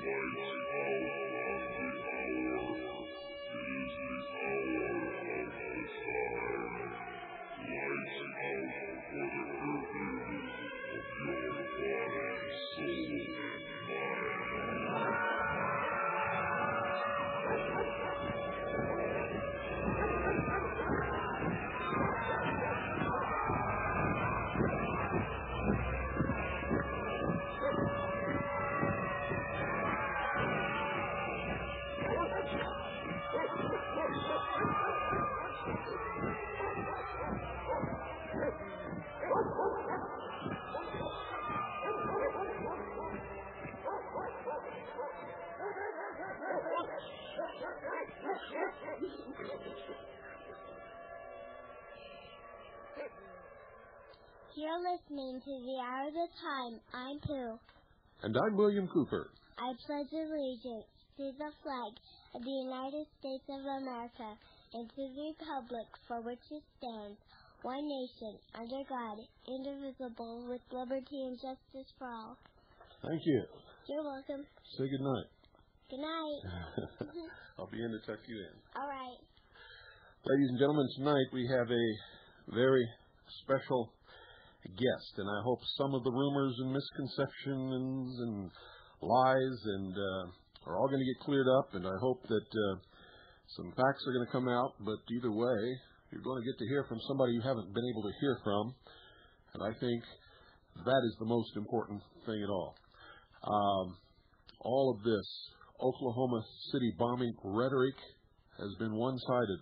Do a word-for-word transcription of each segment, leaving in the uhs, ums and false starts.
You're listening to The Hour of the Time. I'm Pooh. And I'm William Cooper. I pledge allegiance to the flag of the United States of America and to the republic for which it stands, one nation, under God, indivisible, with liberty and justice for all. Thank you. You're welcome. Say good night. Good night. I'll be in to tuck you in. All right. Ladies and gentlemen, tonight we have a very special guest, and I hope some of the rumors and misconceptions and lies and uh, are all going to get cleared up, and I hope that uh, some facts are going to come out, but either way, you're going to get to hear from somebody you haven't been able to hear from, and I think that is the most important thing at all. Um, all of this Oklahoma City bombing rhetoric has been one-sided,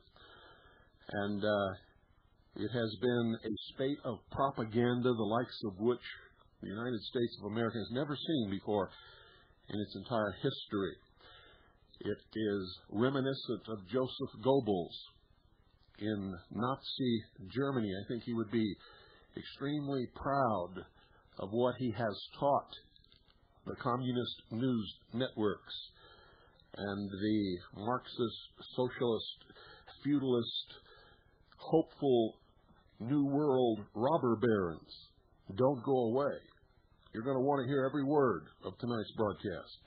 and uh, it has been a spate of propaganda the likes of which the United States of America has never seen before in its entire history. It is reminiscent of Joseph Goebbels in Nazi Germany. I think he would be extremely proud of what he has taught the communist news networks and the Marxist, socialist, feudalist, hopeful New World robber barons. Don't go away. You're going to want to hear every word of tonight's broadcast.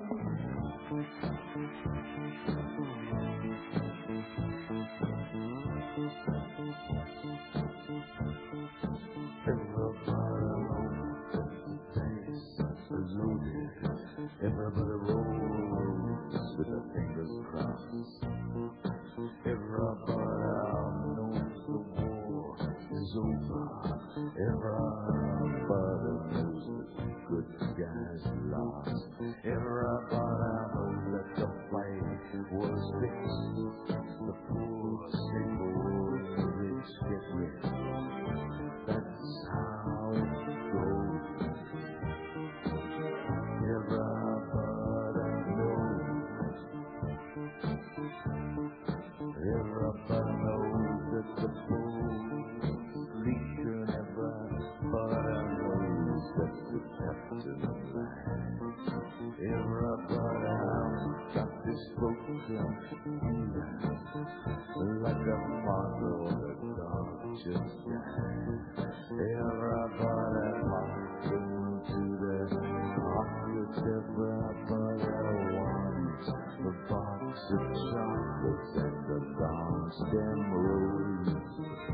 Everybody rolls with their fingers crossed. Everybody knows the war is over. Everybody knows the good guys lost. Everybody knows that the fight was fixed. The poor stay poor and the rich get rich. That's how it goes. Everybody knows. Everybody knows that the bulls leak, and everybody knows that the captain of mine. Everybody else got this broken like a model that dog just died. Everybody locked into their pockets. Everybody wants the box of chocolates and the long stem rose.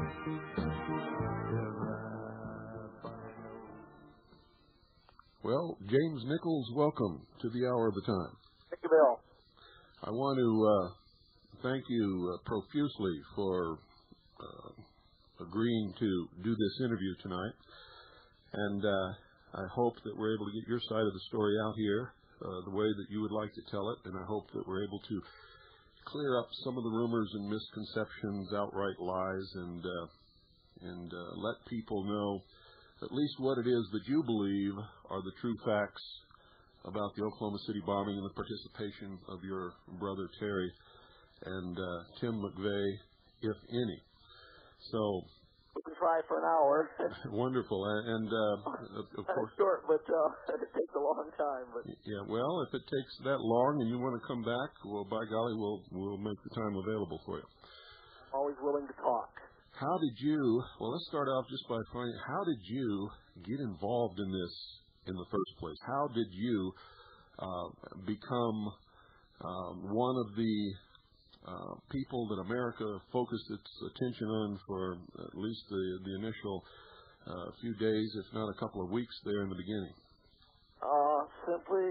Well, James Nichols, welcome to the Hour of the Time. Thank you, Bill. I want to uh, thank you uh, profusely for uh, agreeing to do this interview tonight, and uh, I hope that we're able to get your side of the story out here uh, the way that you would like to tell it, and I hope that we're able to clear up some of the rumors and misconceptions, outright lies, and uh, and uh, let people know at least what it is that you believe are the true facts about the Oklahoma City bombing and the participation of your brother Terry and uh, Tim McVeigh, if any. So we can try for an hour. Wonderful, and uh, of course, short, but uh, it takes a long time. But yeah, well, if it takes that long and you want to come back, well, by golly, we'll we'll make the time available for you. Always willing to talk. How did you? Well, let's start off just by finding how did you get involved in this in the first place? How did you uh, become uh, one of the uh, people that America focused its attention on for at least the, the initial uh, few days, if not a couple of weeks there in the beginning? Uh, simply,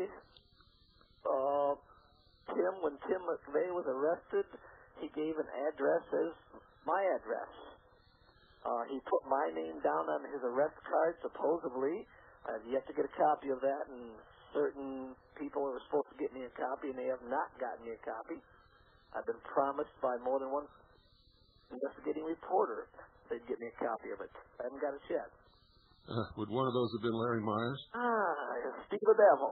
uh, Tim, when Tim McVeigh was arrested, he gave an address as my address. Uh, he put my name down on his arrest card, supposedly. I've yet to get a copy of that, and certain people were supposed to get me a copy, and they have not gotten me a copy. I've been promised by more than one investigating reporter they'd get me a copy of it. I haven't got it yet. Uh, would one of those have been Larry Myers? Ah, Steve the Devil.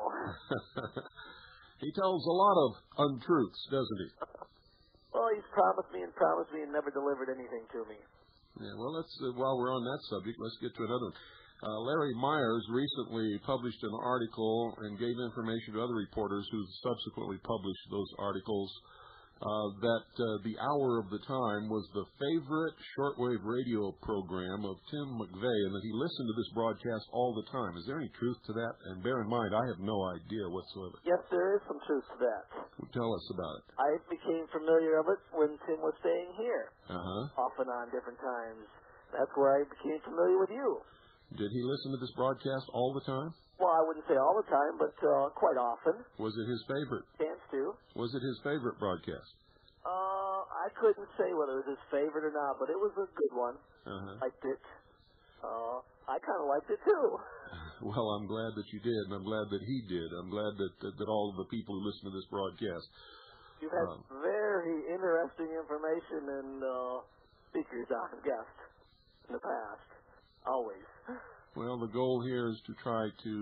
He tells a lot of untruths, doesn't he? Well, he's promised me and promised me and never delivered anything to me. Yeah, well, let's, uh, while we're on that subject, let's get to another one. Uh, Larry Myers recently published an article and gave information to other reporters who subsequently published those articles uh, that uh, the Hour of the Time was the favorite shortwave radio program of Tim McVeigh, and that he listened to this broadcast all the time. Is there any truth to that? And bear in mind, I have no idea whatsoever. Yes, there is some truth to that. Tell us about it. I became familiar of it when Tim was staying here, Uh-huh. off and on different times. That's where I became familiar with you. Did he listen to this broadcast all the time? Well, I wouldn't say all the time, but uh, quite often. Was it his favorite? Chance to. Was it his favorite broadcast? Uh, I couldn't say whether it was his favorite or not, but it was a good one. Uh-huh. Liked it. Uh, I kind of liked it too. Well, I'm glad that you did, and I'm glad that he did. I'm glad that that, that all of the people who listen to this broadcast. You've had um, very interesting information and uh, speakers on guests in the past. Always. Well, the goal here is to try to...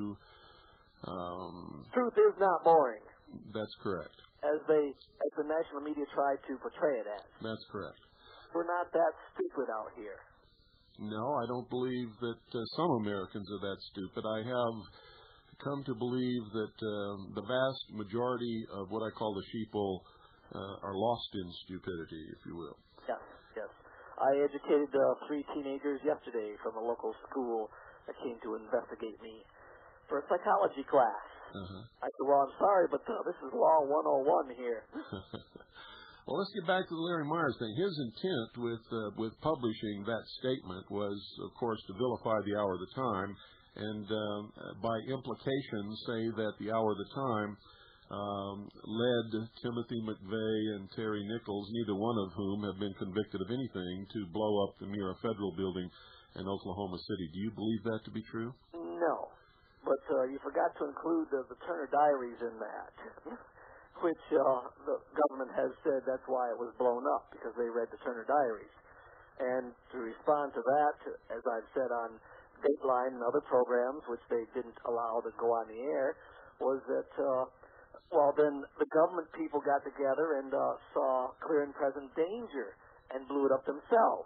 Um, Truth is not boring. That's correct. As they, as the national media tried to portray it as. That's correct. We're not that stupid out here. No, I don't believe that uh, some Americans are that stupid. I have come to believe that um, the vast majority of what I call the sheeple uh, are lost in stupidity, if you will. Yes, yes. I educated uh, three teenagers yesterday from a local school that came to investigate me for a psychology class. Uh-huh. I said, well, I'm sorry, but uh, this is Law one oh one here. Well, let's get back to the Larry Myers thing. His intent with uh, with publishing that statement was, of course, to vilify the Hour of the Time, and um, by implication say that the Hour of the Time um, led Timothy McVeigh and Terry Nichols, neither one of whom have been convicted of anything, to blow up the Mira Federal Building in Oklahoma City. Do you believe that to be true? No, but uh, you forgot to include the, the Turner Diaries in that. Which uh, the government has said that's why it was blown up, because they read the Turner Diaries. And to respond to that, as I've said on Dateline and other programs, which they didn't allow to go on the air, was that, uh, well, then the government people got together and uh, saw clear and present danger and blew it up themselves.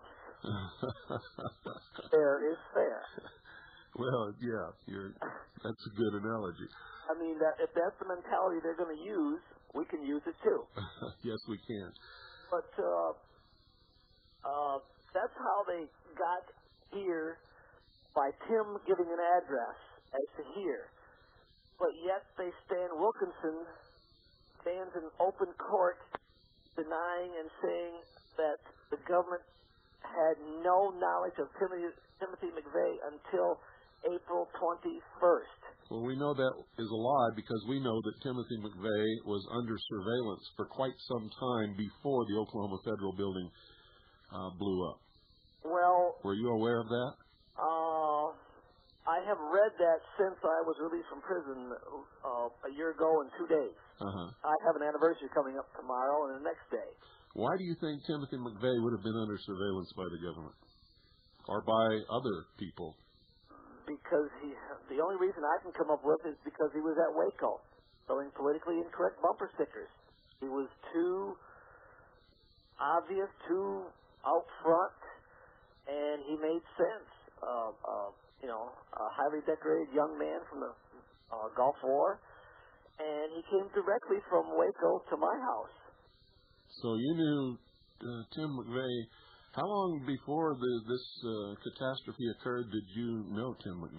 Fair is fair. Well, yeah, you're, that's a good analogy. I mean, that if that's the mentality they're going to use, we can use it too. Yes, we can. But uh, uh, that's how they got here by Tim giving an address as to here. But yet they stand, Wilkinson stands in open court denying and saying that the government had no knowledge of Timothy, Timothy McVeigh until April twenty-first. Well, we know that is a lie because we know that Timothy McVeigh was under surveillance for quite some time before the Oklahoma Federal Building uh, blew up. Well... Were you aware of that? Uh, I have read that since I was released from prison uh, a year ago in two days. Uh-huh. I have an anniversary coming up tomorrow and the next day. Why do you think Timothy McVeigh would have been under surveillance by the government? Or by other people? Because he, the only reason I can come up with is because he was at Waco selling politically incorrect bumper stickers. He was too obvious, too out front, and he made sense. Uh, uh, you know, a highly decorated young man from the uh, Gulf War, and he came directly from Waco to my house. So you knew uh, Tim McVeigh. How long before the, this uh, catastrophe occurred did you know Tim McVeigh?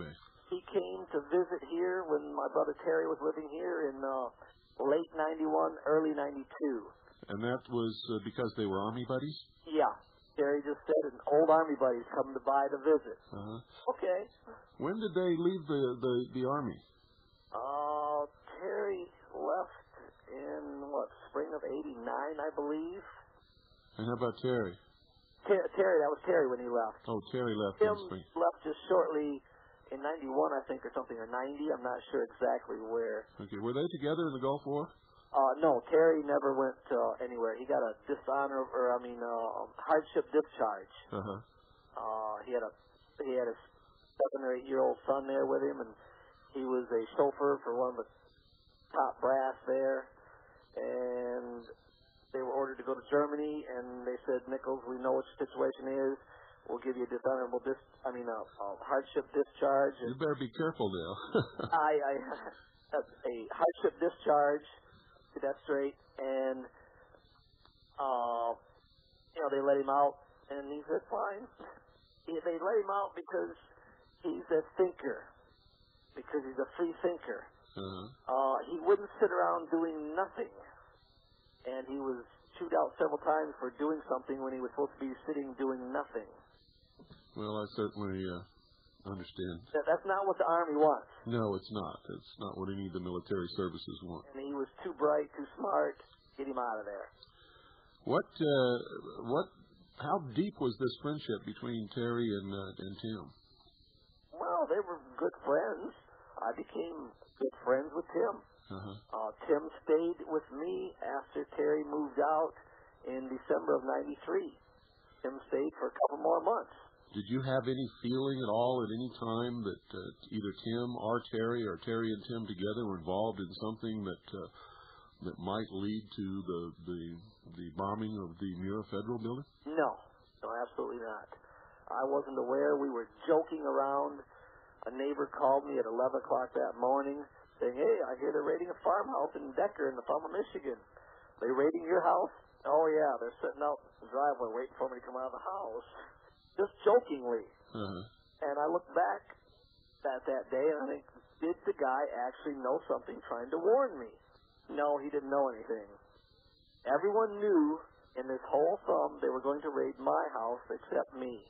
He came to visit here when my brother Terry was living here in uh, late ninety-one, early ninety-two. And that was uh, because they were Army buddies? Yeah. Terry just said an old Army buddy's coming to by to visit. Uh-huh. Okay. When did they leave the, the, the Army? Uh, Terry left in, what, spring of eighty-nine, I believe. And how about Terry? Ter- Terry, that was Terry when he left. Oh, Terry left Tim in spring. left just shortly in ninety-one, I think, or something, or ninety. I'm not sure exactly where. Okay. Were they together in the Gulf War? Uh, no, Terry never went uh, anywhere. He got a dishonor, or I mean, uh, hardship discharge. Uh-huh. Uh, he had a he had a seven or eight year old son there with him, and he was a chauffeur for one of the top brass there. And they were ordered to go to Germany, and they said, Nichols, we know what your situation is. We'll give you a dishonorable dis. I mean, a, a hardship discharge. You better be careful now. I, I a hardship discharge. Get that straight. And uh, you know, they let him out, and he said, fine. He, they let him out because he's a thinker, because he's a free thinker. Uh-huh. Uh, he wouldn't sit around doing nothing, and he was chewed out several times for doing something when he was supposed to be sitting doing nothing. Well, I certainly uh, understand. That, that's not what the Army wants. No, it's not. It's not what any of the military services want. And he was too bright, too smart. Get him out of there. What, uh, what, how deep was this friendship between Terry and uh, and Tim? Well, they were good friends. I became good friends with Tim. Uh-huh. Uh, Tim stayed with me after Terry moved out in December of ninety-three. Tim stayed for a couple more months. Did you have any feeling at all at any time that uh, either Tim or Terry or Terry and Tim together were involved in something that uh, that might lead to the, the the bombing of the Mira Federal Building? No. No, absolutely not. I wasn't aware. We were joking around. A neighbor called me at eleven o'clock that morning saying, hey, I hear they're raiding a farmhouse in Decker in the farm of Michigan. They raiding your house? Oh, yeah. They're sitting out in the driveway waiting for me to come out of the house. Just jokingly. Uh-huh. And I look back at that day and I think, did the guy actually know something trying to warn me? No, he didn't know anything. Everyone knew in this whole thumb they were going to raid my house except me.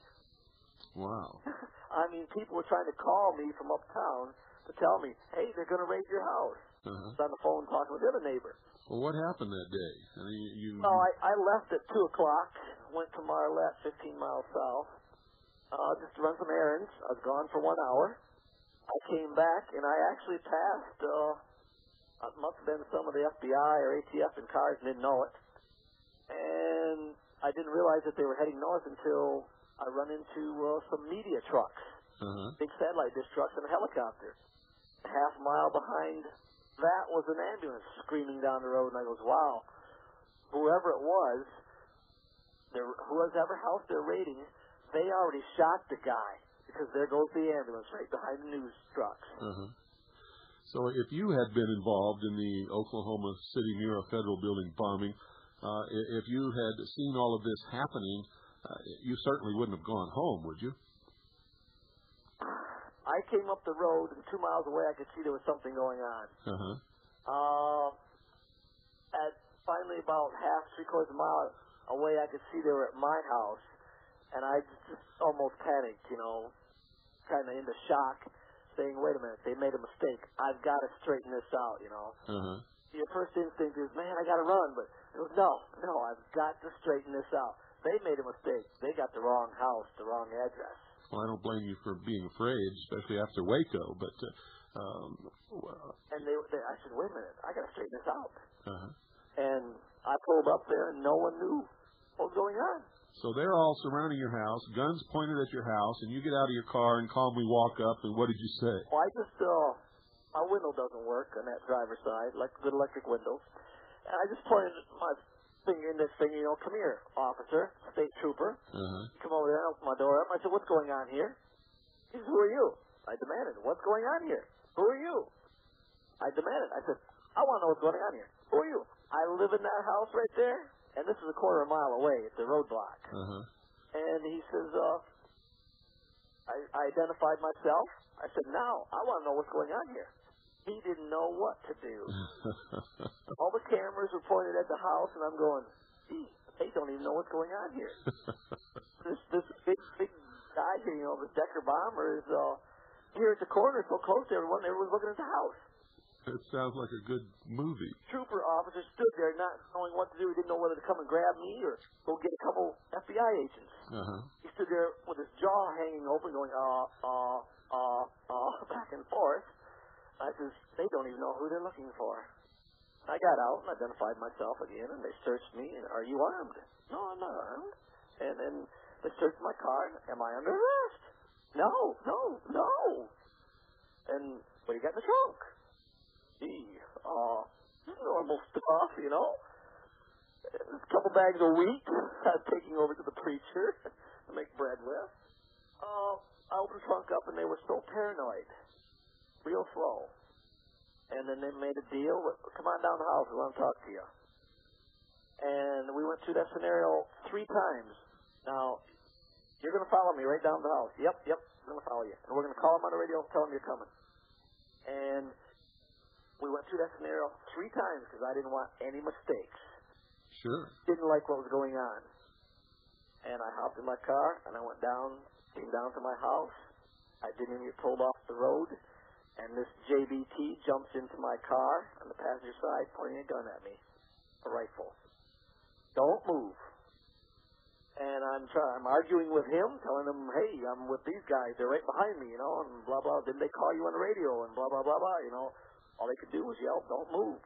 Wow. I mean, people were trying to call me from uptown to tell me, hey, they're going to raid your house. Uh-huh. I was on the phone talking with the other neighbor. Well, what happened that day? I mean, you, Well, I, I left at two o'clock, went to Marlette, fifteen miles south, uh, just to run some errands. I was gone for one hour. I came back, and I actually passed, uh, it must have been some of the F B I or A T F in cars and didn't know it. And I didn't realize that they were heading north until I run into uh, some media trucks, uh-huh. big satellite dish trucks and a helicopter. A half mile behind that was an ambulance screaming down the road, and I goes, wow, whoever it was, whoever house they're raiding, they already shot the guy, because there goes the ambulance right behind the news trucks. Uh-huh. So if you had been involved in the Oklahoma City Mira Federal Building bombing, uh, if you had seen all of this happening, uh, you certainly wouldn't have gone home, would you? I came up the road, and two miles away I could see there was something going on. Uh-huh. Uh, at finally about half, three-quarters of a mile away, I could see they were at my house, and I just almost panicked, you know, kind of into shock, saying, wait a minute, they made a mistake. I've got to straighten this out, you know. Uh-huh. Your first instinct is, man, I got to run, but it was, no, no, I've got to straighten this out. They made a mistake. They got the wrong house, the wrong address. Well, I don't blame you for being afraid, especially after Waco, but... Uh, um, well, and they, they, I said, wait a minute, I got to straighten this out. Uh-huh. And I pulled up there, and no one knew what was going on. So they're all surrounding your house, guns pointed at your house, and you get out of your car and calmly walk up, and what did you say? Well, I just, uh, my window doesn't work on that driver's side, like good electric windows. And I just pointed my finger in this thing, you know, come here, officer, state trooper. Uh-huh. Come over there and open my door up. I said, what's going on here? He said, who are you? I demanded, what's going on here? Who are you? I demanded. I said, I want to know what's going on here. Who are you? I live in that house right there, and this is a quarter of a mile away. It's a roadblock. Uh-huh. And he says, uh, I, I identified myself. I said, now, I want to know what's going on here. He didn't know what to do. All the cameras were pointed at the house, and I'm going, gee, they don't even know what's going on here. this this big, big guy here, you know, the Decker bomber is uh, here at the corner, so close to everyone, everyone's looking at the house. It sounds like a good movie. Trooper officer stood there not knowing what to do. He didn't know whether to come and grab me or go get a couple F B I agents. Uh-huh. He stood there with his jaw hanging open, going, uh, uh, uh, uh, back and forth. I says, they don't even know who they're looking for. I got out and identified myself again, and they searched me. And, are you armed? No, I'm not armed. And then they searched my car. Am I under arrest? No, no, no. And what do you got in the trunk? Gee, uh, normal stuff, you know. A couple bags of wheat I'm taking over to the preacher to make bread with. Uh, I opened the trunk up, and they were so paranoid. Real slow. And then they made a deal. With, come on down the house. We want to talk to you. And we went through that scenario three times. Now, you're going to follow me right down the house. Yep, yep, I'm going to follow you. And we're going to call them on the radio and tell them you're coming. And we went through that scenario three times because I didn't want any mistakes. Sure. Didn't like what was going on. And I hopped in my car, and I went down, came down to my house. I didn't even get pulled off the road. And this J B T jumps into my car on the passenger side, pointing a gun at me, a rifle. Don't move. And I'm trying, I'm arguing with him, telling him, hey, I'm with these guys. They're right behind me, you know, and blah, blah. Didn't they call you on the radio? And blah, blah, blah, blah, you know. All they could do was yell, don't move.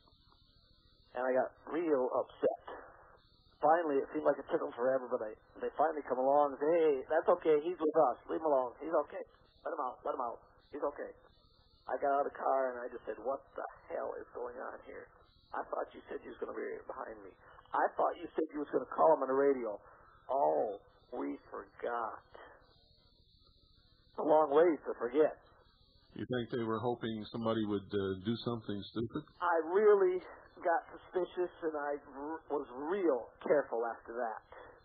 And I got real upset. Finally, it seemed like it took them forever, but they, they finally come along and say, hey, that's okay. He's with us. Leave him alone. He's okay. Let him out. Let him out. He's okay. I got out of the car, and I just said, what the hell is going on here? I thought you said you was going to be right behind me. I thought you said you was going to call him on the radio. Oh, we forgot. It's a long ways to forget. You think they were hoping somebody would uh, do something stupid? I really got suspicious, and I r- was real careful after that.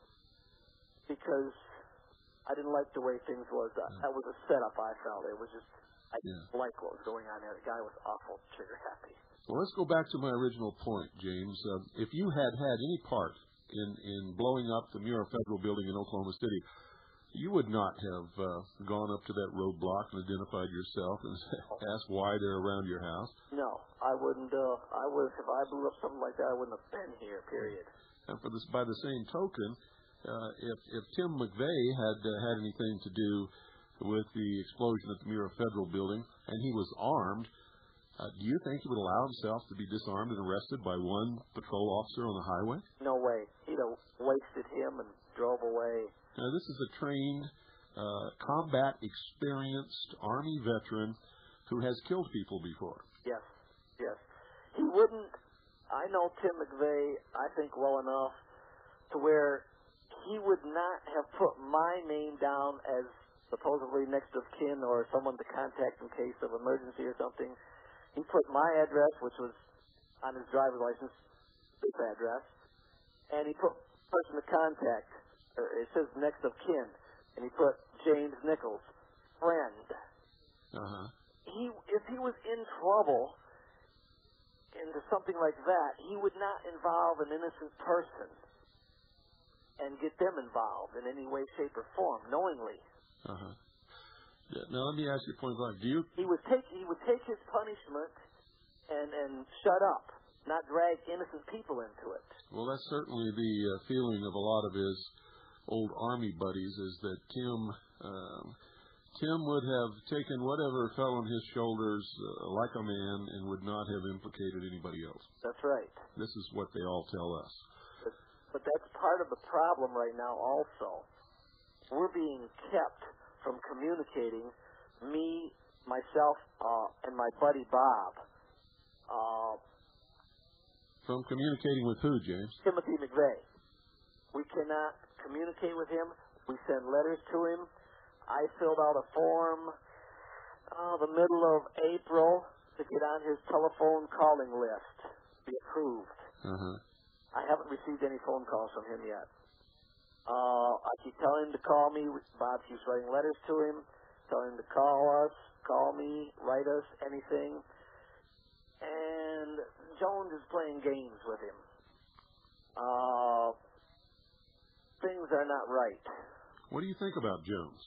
Because I didn't like the way things was. Uh, that was a setup, I felt. It was just... I didn't yeah. like what was going on there. The guy was awful trigger happy. Well, let's go back to my original point, James. Uh, if you had had any part in, in blowing up the Mira Federal Building in Oklahoma City, you would not have uh, gone up to that roadblock and identified yourself and asked why they're around your house. No, I wouldn't. Uh, I would if I blew up something like that. I wouldn't have been here. Period. And for this, by the same token, uh, if if Tim McVeigh had uh, had anything to do with the explosion at the Mira Federal Building, and he was armed, uh, do you think he would allow himself to be disarmed and arrested by one patrol officer on the highway? No way. He'd have wasted him and drove away. Now, this is a trained, uh, combat-experienced Army veteran who has killed people before. Yes, yes. He wouldn't, I know Tim McVeigh, I think, well enough to where he would not have put my name down as supposedly next of kin or someone to contact in case of emergency or something. He put my address, which was on his driver's license, this address, and he put person to contact. Or it says next of kin, and he put James Nichols, friend. Uh-huh. He, if he was in trouble into something like that, he would not involve an innocent person and get them involved in any way, shape, or form, knowingly. Uh-huh. Yeah, now let me ask you point blank. Do you? He would take he would take his punishment and and shut up, not drag innocent people into it. Well, that's certainly the uh, feeling of a lot of his old Army buddies. Is that Tim? Um, Tim would have taken whatever fell on his shoulders uh, like a man and would not have implicated anybody else. That's right. This is what they all tell us. But, but that's part of the problem right now. Also, we're being kept from communicating, me, myself, uh, and my buddy Bob. Uh, from communicating with who, James? Timothy McVeigh. We cannot communicate with him. We send letters to him. I filled out a form uh, the middle of April to get on his telephone calling list, be approved. Uh-huh. I haven't received any phone calls from him yet. Uh, I keep telling him to call me. Bob keeps writing letters to him. telling him to call us, call me, write us, anything. And Jones is playing games with him. Uh, things are not right. What do you think about Jones?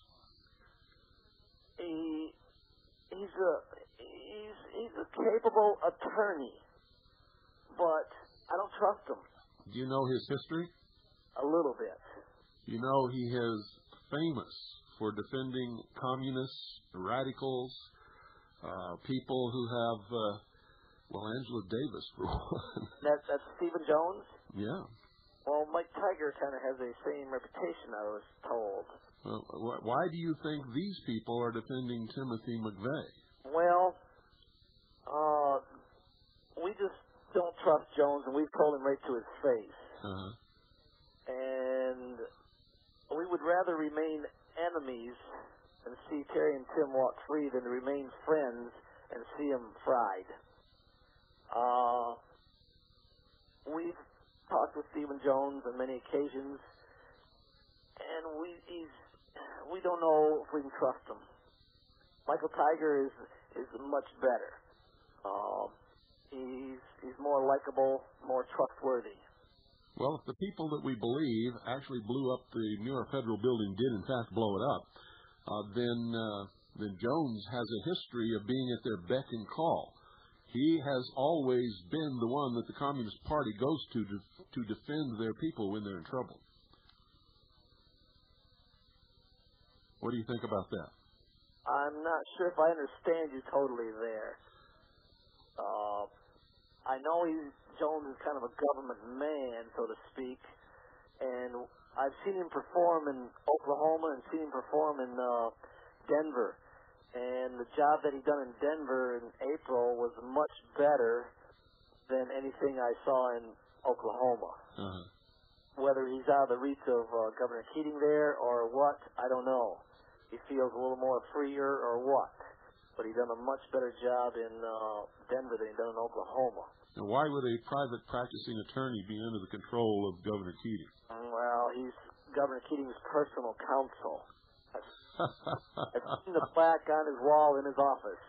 He he's a he's he's a capable attorney, but I don't trust him. Do you know his history? A little bit. You know he is famous for defending communists, radicals, uh, people who have, uh, well, Angela Davis for one. That, that's Stephen Jones? Yeah. Well, Mike Tiger kind of has the same reputation, I was told. Well, wh- why do you think these people are defending Timothy McVeigh? Well, uh, we just don't trust Jones, and we've told him right to his face. Uh-huh. And we would rather remain enemies and see Terry and Tim walk free than to remain friends and see them fried. Uh, we've talked with Stephen Jones on many occasions, and we he's, we don't know if we can trust him. Michael Tiger is is much better. Uh, he's he's more likable, more trustworthy. Well, if the people that we believe actually blew up the Muir Federal Building did, in fact, blow it up, uh, then uh, then Jones has a history of being at their beck and call. He has always been the one that the Communist Party goes to to, to defend their people when they're in trouble. What do you think about that? I'm not sure if I understand you totally there. Uh, I know he's, Jones is kind of a government man, so to speak, and I've seen him perform in Oklahoma and seen him perform in uh, Denver. And the job that he done in Denver in April was much better than anything I saw in Oklahoma. Uh-huh. Whether he's out of the reach of uh, Governor Keating there or what, I don't know. He feels a little more freer or what. But he done a much better job in uh, Denver than he done in Oklahoma. Now, why would a private practicing attorney be under the control of Governor Keating? Well, he's Governor Keating's personal counsel. I've seen the plaque on his wall in his office.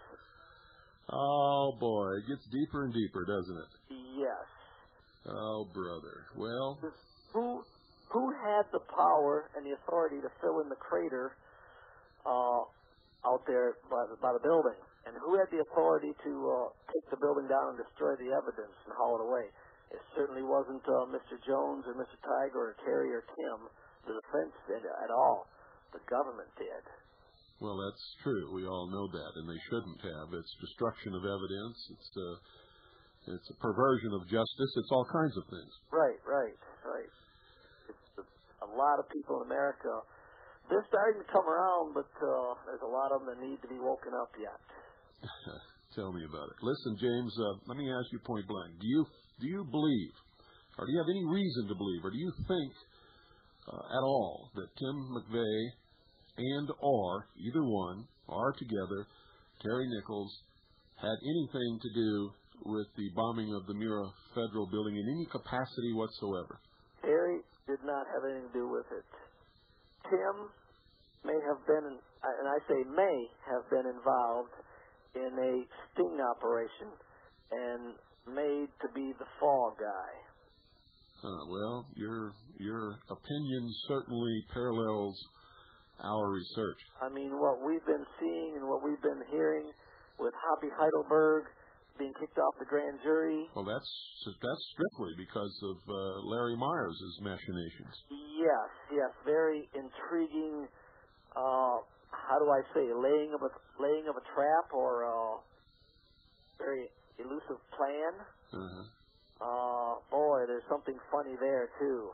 Oh, boy. It gets deeper and deeper, doesn't it? Yes. Oh, brother. Well, Who who had the power and the authority to fill in the crater uh, out there by the, by the building? And who had the authority to uh, take the building down and destroy the evidence and haul it away? It certainly wasn't uh, Mister Jones or Mister Tiger or Terry or Tim. The defense did at all. The government did. well, that's true. We all know that, and they shouldn't have. It's destruction of evidence. It's a, it's a perversion of justice. It's all kinds of things. Right, right, right. It's a, a lot of people in America, they're starting to come around, but uh, there's a lot of them that need to be woken up yet. Tell me about it. Listen, James, uh, let me ask you point blank. Do you do you believe, or do you have any reason to believe, or do you think uh, at all that Tim McVeigh and or, either one, or together, Terry Nichols, had anything to do with the bombing of the Muir Federal Building in any capacity whatsoever? Terry did not have anything to do with it. Tim may have been, and I say may have been involved in a sting operation and made to be the fall guy. Uh, well, your your opinion certainly parallels our research. I mean, what we've been seeing and what we've been hearing with Hoppy Heidelberg being kicked off the grand jury. Well, that's that's strictly because of uh, Larry Myers' machinations. Yes, yes, very intriguing. Uh, how do I say, laying of a laying of a trap or a very elusive plan. Uh-huh. Uh, boy, there's something funny there too.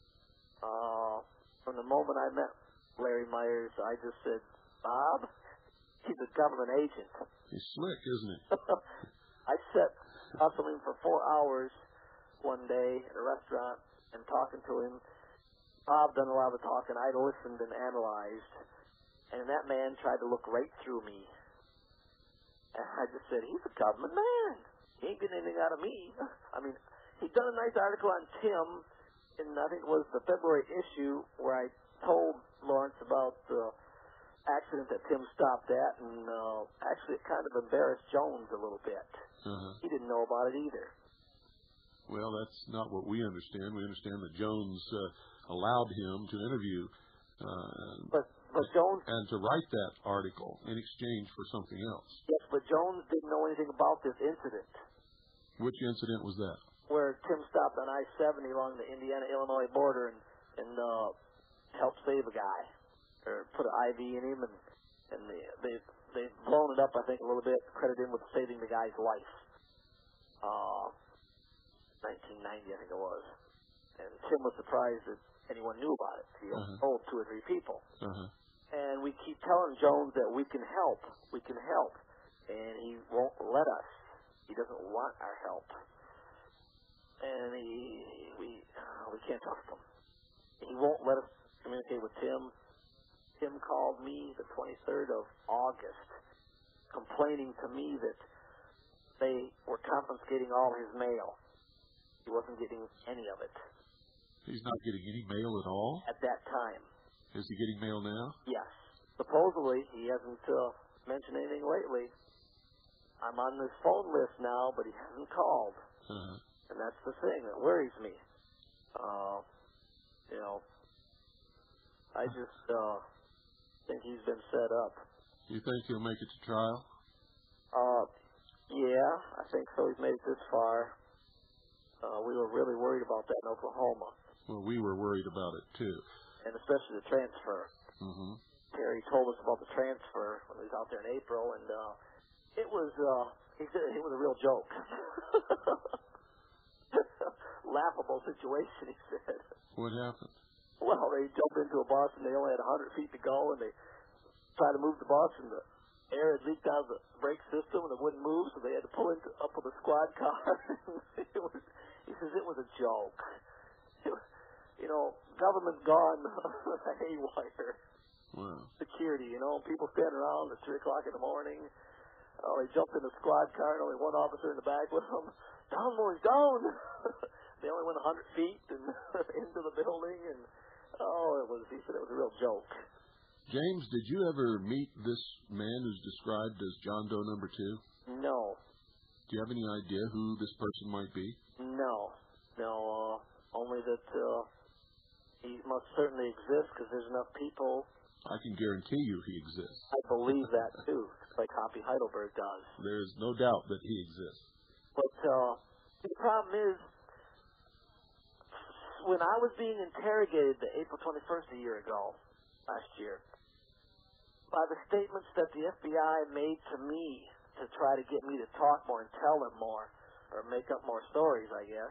Uh, from the moment I met Larry Myers, I just said, Bob, he's a government agent. He's slick, isn't he? I sat hustling for four hours one day at a restaurant and talking to him. Bob done a lot of the talking. I listened and analyzed. And that man tried to look right through me. And I just said, he's a government man. He ain't getting anything out of me. I mean, he'd done a nice article on Tim in, I think it was the February issue, where I told Lawrence about the accident that Tim stopped at, and uh, actually it kind of embarrassed Jones a little bit. Uh-huh. He didn't know about it either. Well, that's not what we understand. We understand that Jones uh, allowed him to interview uh, but but Jones and to write that article in exchange for something else. Yes, but Jones didn't know anything about this incident. Which incident was that? Where Tim stopped on I seventy along the Indiana-Illinois border and and uh, helped save a guy, or put an I V in him, and and they they they've blown it up, I think, a little bit, credited him with saving the guy's life. Uh, nineteen ninety, I think it was. And Tim was surprised that anyone knew about it. He Uh-huh. told two or three people. Uh-huh. And we keep telling Jones that we can help, we can help, and he won't let us. He doesn't want our help, and he we we can't trust him. He won't let us communicate with Tim. Tim called me the twenty-third of August, complaining to me that they were confiscating all his mail. He wasn't getting any of it He's not getting any mail at all? at that time. Is he getting mail now? Yes. Supposedly, he hasn't uh, mentioned anything lately. I'm on this phone list now, but he hasn't called. Uh-huh. And that's the thing that worries me. Uh, you know, I just uh, think he's been set up. You think he'll make it to trial? Uh, yeah, I think so. He's made it this far. Uh, we were really worried about that in Oklahoma, Well, we were worried about it, too. and especially the transfer. Mm-hmm. Terry told us about the transfer when he was out there in April, and uh, it was, uh, he said it was a real joke. Laughable situation, he said. What happened? Well, they jumped into a bus, and they only had one hundred feet to go, and they tried to move the bus, and the air had leaked out of the brake system, and it wouldn't move, so they had to pull into, up with a squad car. it was, he says it was a joke. It was, you know, government gone haywire. Wow. Security, you know, people standing around at three o'clock in the morning. Oh, they jumped in the squad car, and only one officer in the back with them. Down, boys, down! They only went one hundred feet and into the building, and oh, it was. He said it was a real joke. James, did you ever meet this man who's described as John Doe number two? No, Do you have any idea who this person might be? no, no. Uh, only that uh, he must certainly exist because there's enough people. I can guarantee you he exists. I believe that too, like Hoppy Heidelberg does. There's no doubt that he exists. But uh, the problem is, when I was being interrogated the April twenty-first a year ago, last year, by the statements that the F B I made to me to try to get me to talk more and tell them more, or make up more stories, I guess,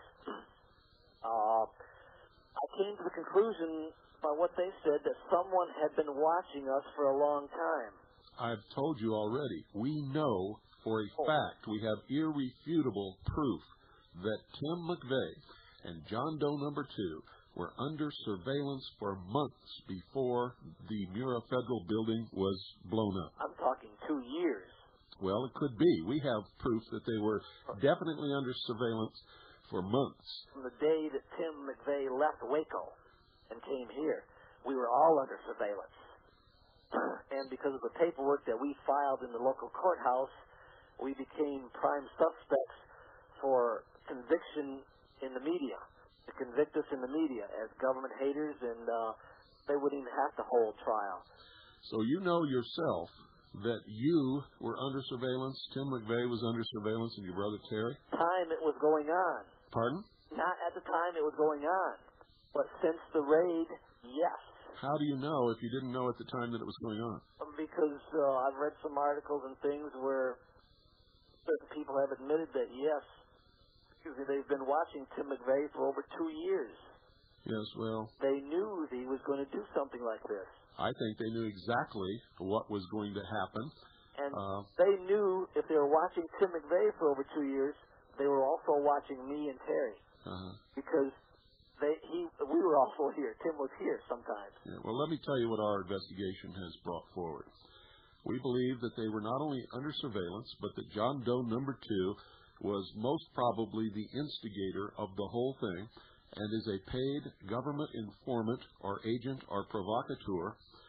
uh, I came to the conclusion by what they said that someone had been watching us for a long time. I've told you already. We know for a Oh. fact, we have irrefutable proof that Tim McVeigh and John Doe number two were under surveillance for months before the Mura Federal Building was blown up. I'm talking two years. Well, it could be. We have proof that they were definitely under surveillance for months. From the day that Tim McVeigh left Waco and came here, we were all under surveillance. And because of the paperwork that we filed in the local courthouse, we became prime suspects for conviction in the media, to convict us in the media as government haters, and uh, they wouldn't even have to hold trial. So you know yourself that you were under surveillance, Tim McVeigh was under surveillance, and your brother Terry? Time it was going on. Pardon? Not at the time it was going on, but since the raid, yes. How do you know if you didn't know at the time that it was going on? Because uh, I've read some articles and things where certain people have admitted that, yes, excuse me, they've been watching Tim McVeigh for over two years. Yes, well, They knew that he was going to do something like this. I think they knew exactly what was going to happen. And Uh, they knew if they were watching Tim McVeigh for over two years, they were also watching me and Terry. uh, Because they, he, we were also here. Tim was here sometimes. yeah, well, let me tell you what our investigation has brought forward. We believe that they were not only under surveillance, but that John Doe number two was most probably the instigator of the whole thing and is a paid government informant or agent or provocateur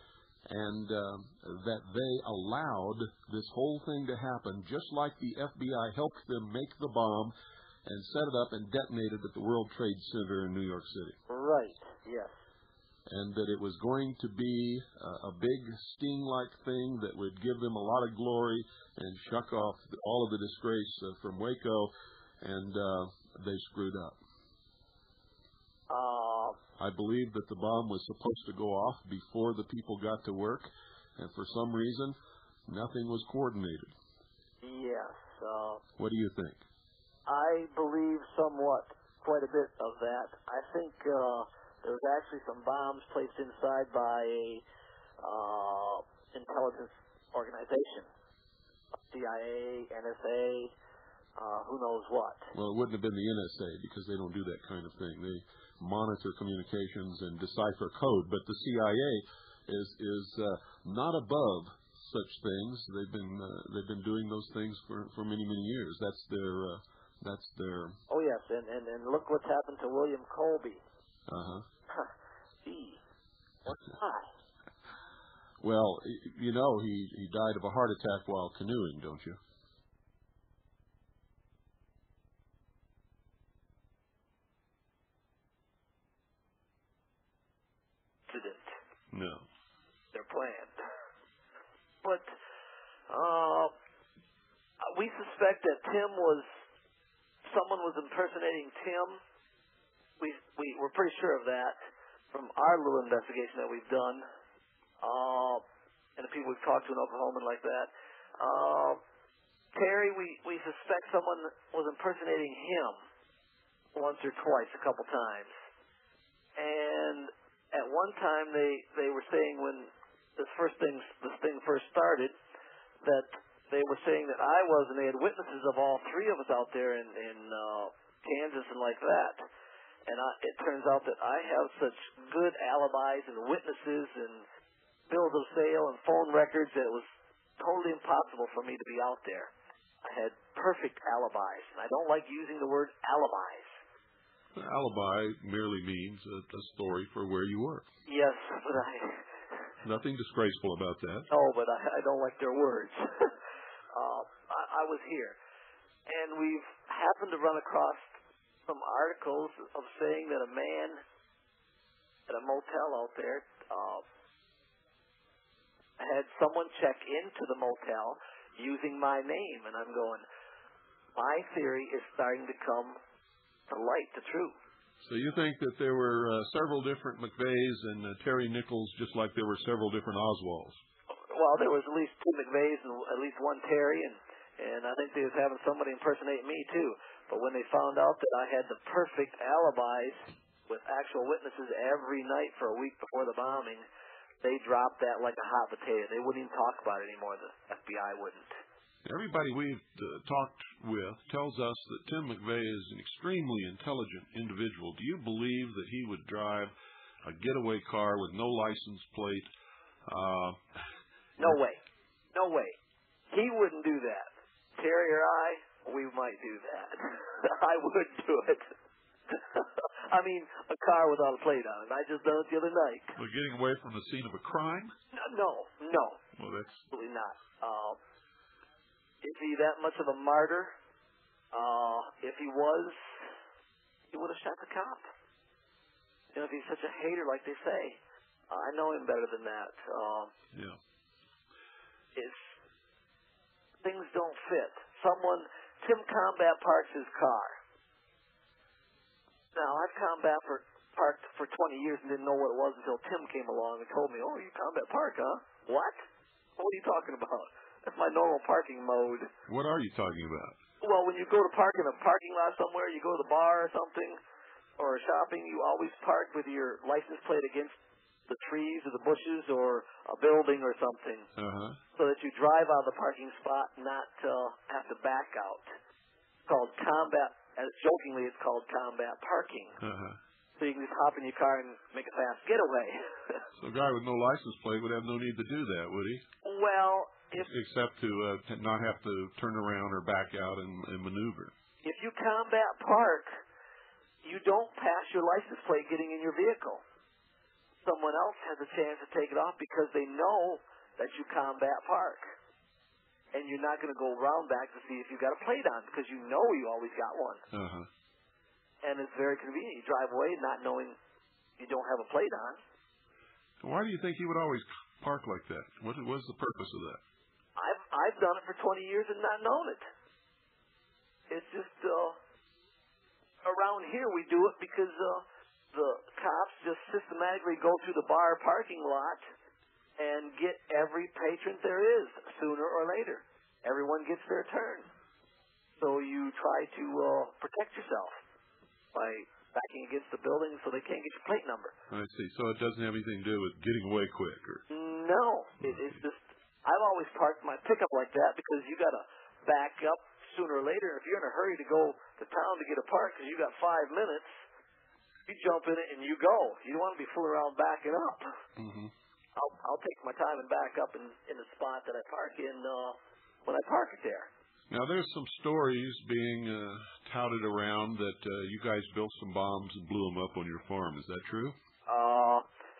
and uh, that they allowed this whole thing to happen, just like the F B I helped them make the bomb and set it up and detonate it at the World Trade Center in New York City. Right, yes. And that it was going to be uh, a big sting-like thing that would give them a lot of glory and shuck off the, all of the disgrace uh, from Waco, and uh, they screwed up. Uh, I believe that the bomb was supposed to go off before the people got to work, and for some reason, nothing was coordinated. Yes. Uh, what do you think? I believe somewhat, quite a bit of that. I think uh, there was actually some bombs placed inside by a uh, intelligence organization, C I A, N S A, uh, who knows what. Well, it wouldn't have been the N S A because they don't do that kind of thing. They monitor communications and decipher code, but the C I A is is uh, not above such things. They've been uh, they've been doing those things for, for many many years. That's their uh, that's their. Oh yes, and, and and look what's happened to William Colby. Uh huh. Gee, what why? Well, you know he he died of a heart attack while canoeing, don't you? No. They're planned. But uh, we suspect that Tim was, someone was impersonating Tim. We, we, we're pretty sure of that from our little investigation that we've done. Uh, and the people we've talked to in Oklahoma and like that. Uh, Terry, we, we suspect someone was impersonating him once or twice, a couple times. And at one time, they, they were saying when this first thing this thing first started, that they were saying that I was, and they had witnesses of all three of us out there in, in uh, Kansas and like that. And I, it turns out that I have such good alibis and witnesses and bills of sale and phone records that it was totally impossible for me to be out there. I had perfect alibis, and I don't like using the word alibis. Alibi merely means a, a story for where you work. Yes, but I... Nothing disgraceful about that. No, but I, I don't like their words. uh, I, I was here. And we've happened to run across some articles of saying that a man at a motel out there uh, had someone check into the motel using my name. And I'm going, my theory is starting to come to light, the truth. So you think that there were uh, several different McVeighs and uh, Terry Nichols, just like there were several different Oswalds? Well, there was at least two McVeighs and at least one Terry, and, and I think they was having somebody impersonate me, too. But when they found out that I had the perfect alibis with actual witnesses every night for a week before the bombing, they dropped that like a hot potato. They wouldn't even talk about it anymore. The F B I wouldn't. Everybody we've uh, talked with tells us that Tim McVeigh is an extremely intelligent individual. Do you believe that he would drive a getaway car with no license plate? Uh, no way. No way. He wouldn't do that. Terry or I, we might do that. I would do it. I mean, a car without a plate on it. I just done it the other night. Well, getting away from the scene of a crime? No, no. Well, that's... Absolutely not. Uh, Is he that much of a martyr? Uh, if he was, he would have shot the cop. You know, if he's such a hater like they say. Uh, I know him better than that. Uh, yeah. It's, things don't fit. Someone, Tim Combat parks his car. Now, I've Combat for, parked for twenty years and didn't know what it was until Tim came along and told me, oh, you Combat Park, huh? What? What are you talking about? That's my normal parking mode. What are you talking about? Well, when you go to park in a parking lot somewhere, you go to the bar or something, or shopping, you always park with your license plate against the trees or the bushes or a building or something, uh-huh. so that you drive out of the parking spot and not uh, have to back out. It's called combat, as jokingly it's called combat parking. Uh-huh. So you can just hop in your car and make a fast getaway. So a guy with no license plate would have no need to do that, would he? Well... If, Except to, uh, to not have to turn around or back out and, and maneuver. If you combat park, you don't pass your license plate getting in your vehicle. someone else has a chance to take it off because they know that you combat park. And you're not going to go around back to see if you got a plate on because you know you always got one. Uh-huh. And it's very convenient. You drive away not knowing you don't have a plate on. Why do you think he would always park like that? What was the purpose of that? I've I've done it for twenty years and not known it. It's just uh, around here we do it because uh, the cops just systematically go through the bar parking lot and get every patron there is sooner or later. Everyone gets their turn. So you try to uh, protect yourself by backing against the building so they can't get your plate number. I see. So it doesn't have anything to do with getting away quick? Or... No. It, it's just, I've always parked my pickup like that because you got to back up sooner or later. If you're in a hurry to go to town to get a park because you got five minutes, you jump in it and you go. You don't want to be fooling around backing up. Mm-hmm. I'll, I'll take my time and back up in, in the spot that I park in uh, when I park it there. Now, there's some stories being uh, touted around that uh, you guys built some bombs and blew them up on your farm. Is that true? Uh,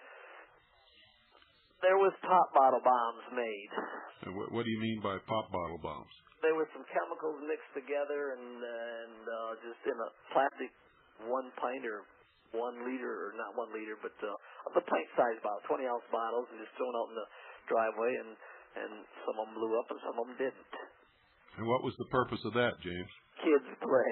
there was pop bottle bombs made. And what, what do you mean by pop bottle bombs? There were some chemicals mixed together and, and uh, just in a plastic one pint or one liter, or not one liter, but uh, the pint-sized bottle, twenty-ounce bottles, and just thrown out in the driveway, and, and some of them blew up and some of them didn't. And what was the purpose of that, James? Kids play.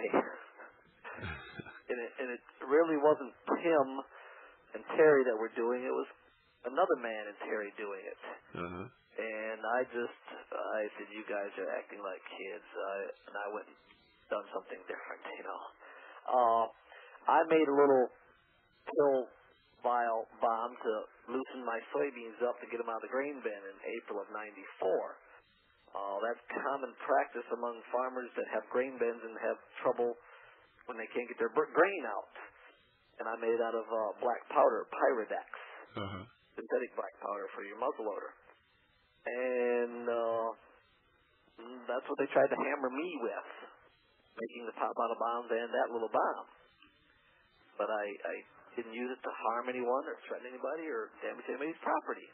and, it, and it really wasn't Tim and Terry that were doing it. It was another man and Terry doing it. Uh-huh. And I just, I said, you guys are acting like kids. I, and I went and done something different, you know. Uh, I made a little pill vial bomb to loosen my soybeans up to get them out of the grain bin in April of ninety-four. Uh, that's common practice among farmers that have grain bins and have trouble when they can't get their grain out. And I made it out of uh, black powder, Pyrodex, uh-huh. synthetic black powder for your muzzleloader. And uh, that's what they tried to hammer me with, making the pop bottle bombs and that little bomb. But I, I didn't use it to harm anyone or threaten anybody or damage anybody's property.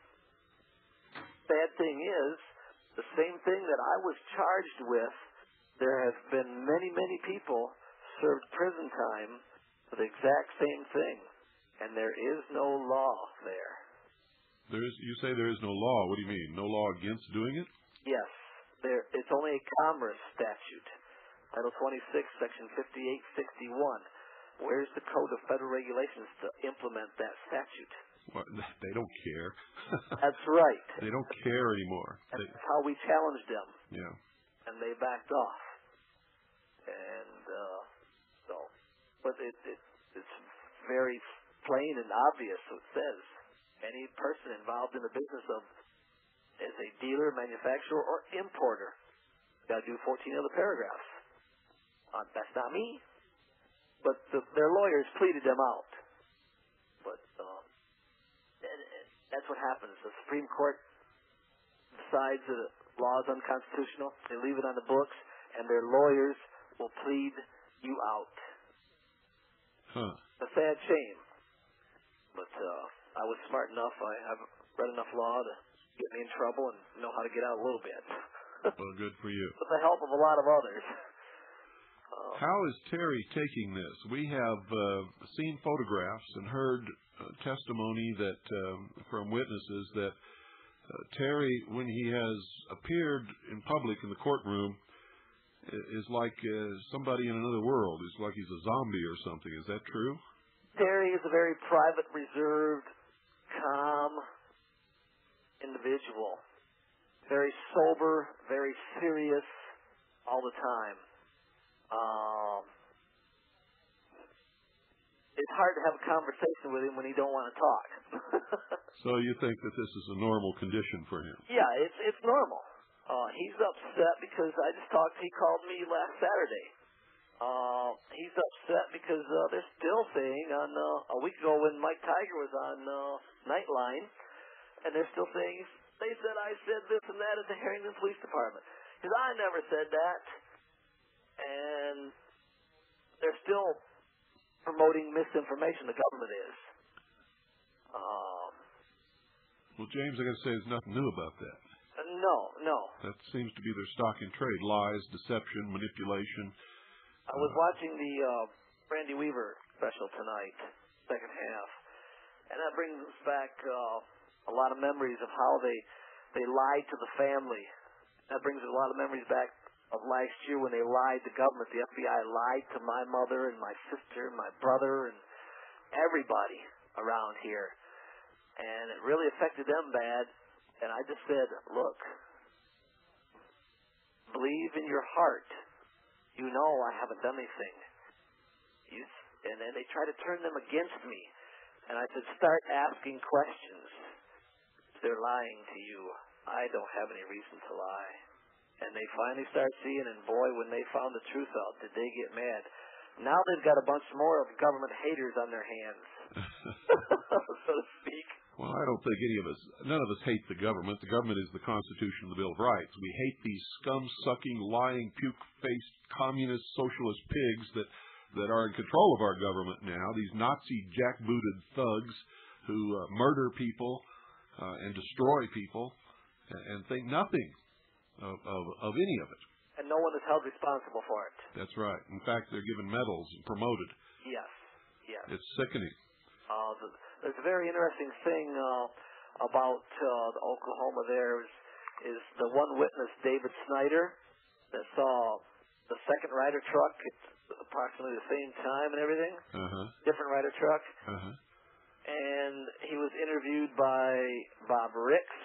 Bad thing is, the same thing that I was charged with, there have been many, many people served prison time for the exact same thing, and there is no law there. There is. You say there is no law. What do you mean? No law against doing it? Yes. There. It's only a commerce statute, Title twenty-six, Section fifty-eight sixty-one. Where's the Code of Federal Regulations to implement that statute? What, they don't care. That's right. They don't care anymore. That's they, how we challenged them. Yeah. And they backed off. And uh, so, but it, it it's very plain and obvious. It says any person involved in the business of as a dealer, manufacturer, or importer. Got to do fourteen other paragraphs. Uh, that's not me. But the, their lawyers pleaded them out. But um, and, and that's what happens. The Supreme Court decides that a law is unconstitutional. They leave it on the books, and their lawyers will plead you out. Huh. A sad shame. But uh, I was smart enough. I have read enough law to get me in trouble and know how to get out a little bit. Well, good for you. With the help of a lot of others. Uh, How is Terry taking this? We have uh, seen photographs and heard uh, testimony that um, from witnesses that uh, Terry, when he has appeared in public in the courtroom, is like uh, somebody in another world. It's like he's a zombie or something. Is that true? Terry is a very private, reserved, calm individual. Very sober, very serious all the time. Um, it's hard to have a conversation with him when he don't want to talk. So you think that this is a normal condition for him? Yeah, it's it's normal. Uh, he's upset because I just talked. He called me last Saturday. Uh, he's upset because uh, they're still saying on uh, a week ago when Mike Tiger was on uh, Nightline, and they're still saying they said I said this and that at the Harrington Police Department. Because I never said that. And they're still promoting misinformation, the government is. Um, Well, James, I got to say, there's nothing new about that. Uh, no, no. That seems to be their stock in trade: lies, deception, manipulation. I was uh, watching the uh, Randy Weaver special tonight, second half, and that brings us back uh, a lot of memories of how they they lied to the family. That brings a lot of memories back of last year when they lied to government. The F B I lied to my mother and my sister and my brother and everybody around here. And it really affected them bad. And I just said, look, believe in your heart. You know I haven't done anything. You, and then they try to turn them against me. And I said, start asking questions. They're lying to you. I don't have any reason to lie. And they finally start seeing, and boy, when they found the truth out, did they get mad. Now they've got a bunch more of government haters on their hands, so to speak. Well, I don't think any of us, none of us hate the government. The government is the Constitution and the Bill of Rights. We hate these scum-sucking, lying, puke-faced, communist, socialist pigs that, that are in control of our government now, these Nazi jackbooted thugs who uh, murder people uh, and destroy people and, and think nothing Of, of, of any of it. And no one is held responsible for it. That's right. In fact, they're given medals and promoted. Yes, yes. It's sickening. Uh, the, there's a very interesting thing uh, about uh, the Oklahoma there is, is the one witness, David Snyder, that saw the second Ryder truck at approximately the same time and everything. Uh-huh. Different Ryder truck. Uh-huh. And he was interviewed by Bob Ricks